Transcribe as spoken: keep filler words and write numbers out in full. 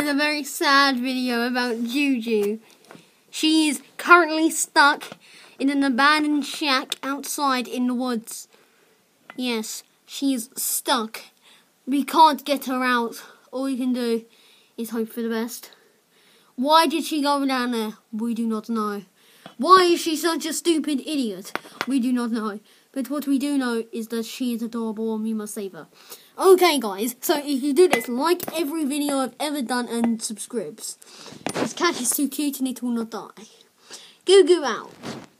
is a very sad video about Juju. She is currently stuck in an abandoned shack outside in the woods. Yes, she is stuck. We can't get her out. All we can do is hope for the best. Why did she go down there? We do not know. Why is she such a stupid idiot? We do not know. But what we do know is that she is adorable and we must save her. Okay, guys, so if you do this, like every video I've ever done and subscribe. This cat is too cute and it will not die. Goo goo out.